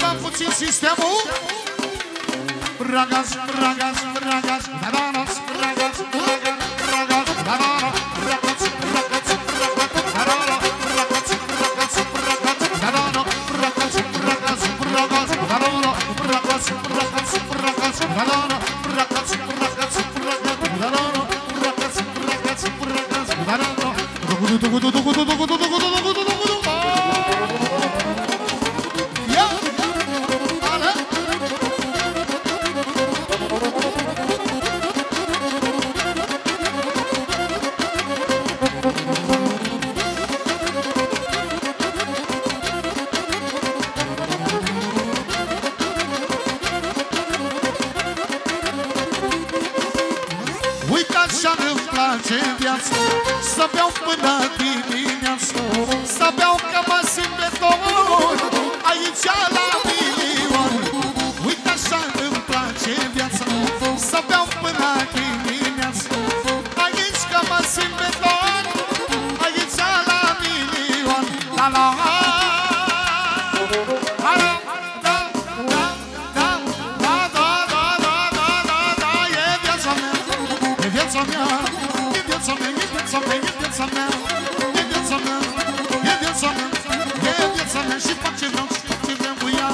schimbăm puțin sistemul. Ragaz, ragaz, ragaz, ragaz, ragaz, ragaz, ragaz, ragaz, ragaz, ragaz, așa-mi place viața, să beau până dimineața, să beau că mă simt beton aici la milion. Uite așa-mi place viața, să beau până dimineața, aici că mă simt beton aici la milion. La la și fac ce vreau, și fac ce vreau cu ea.